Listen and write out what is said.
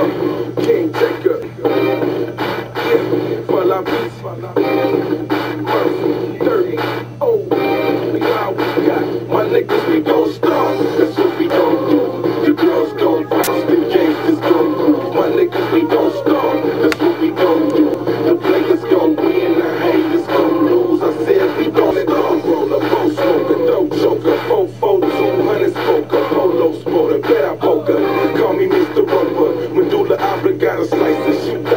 King Taker. Yeah, for la peace. Murphy, 30. Oh, we all we got. My niggas, we gon' start. That's what we gon' do. The girls gon' bounce, the gangsters gon' move. My niggas, we gon' start. That's what we gon' do. The players gon' win, the haters gon' lose. I said we gon' start. Roll a boat smoker, dope choker, 4-4, 200 spoker, polo sporter, better poker. Call me Mr. Roper. Medulla oblongata, slice and shoot.